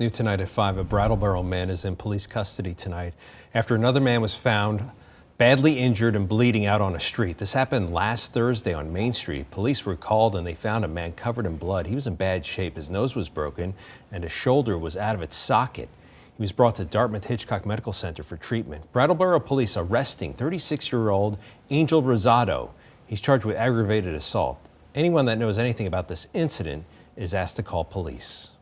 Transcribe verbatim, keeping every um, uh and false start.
New tonight at five, a Brattleboro man is in police custody tonight after another man was found badly injured and bleeding out on a street. This happened last Thursday on Main Street. Police were called and they found a man covered in blood. He was in bad shape. His nose was broken and his shoulder was out of its socket. He was brought to Dartmouth Hitchcock Medical Center for treatment. Brattleboro police arresting thirty-six-year-old Angel Rosado. He's charged with aggravated assault. Anyone that knows anything about this incident is asked to call police.